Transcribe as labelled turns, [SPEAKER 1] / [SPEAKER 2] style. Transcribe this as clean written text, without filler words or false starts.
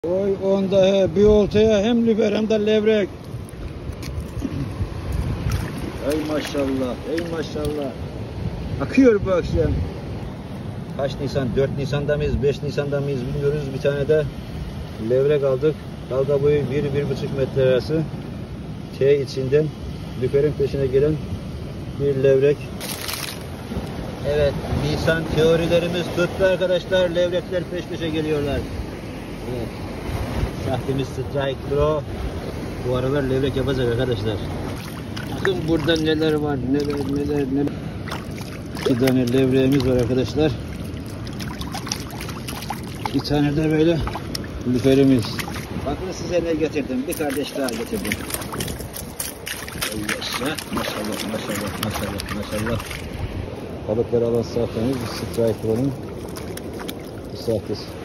[SPEAKER 1] Oy onda bir oltaya hem lüfer hem de levrek. Ey maşallah, ey maşallah. Akıyor bu akşam. Kaç Nisan? 4 Nisan'da mıyız? 5 Nisan'da mıyız bilmiyoruz. Bir tane de levrek aldık. Dalga boyu 1-1,5 metre arası. T içinden lüferin peşine gelen bir levrek. Evet, Nisan teorilerimiz tuttu arkadaşlar. Levrekler peş peşe geliyorlar. Evet. Sahtemiz Strike Pro. Bu aralar levrek yapacak arkadaşlar. Bakın burada neler var, neler. 2 tane levreğimiz var arkadaşlar. 2 tane de böyle lüferimiz. Bakın size ne getirdim. Bir kardeş daha getirdim. Maşallah. Balıkları alan sahtemiz Strike Pro'nun sahtesi.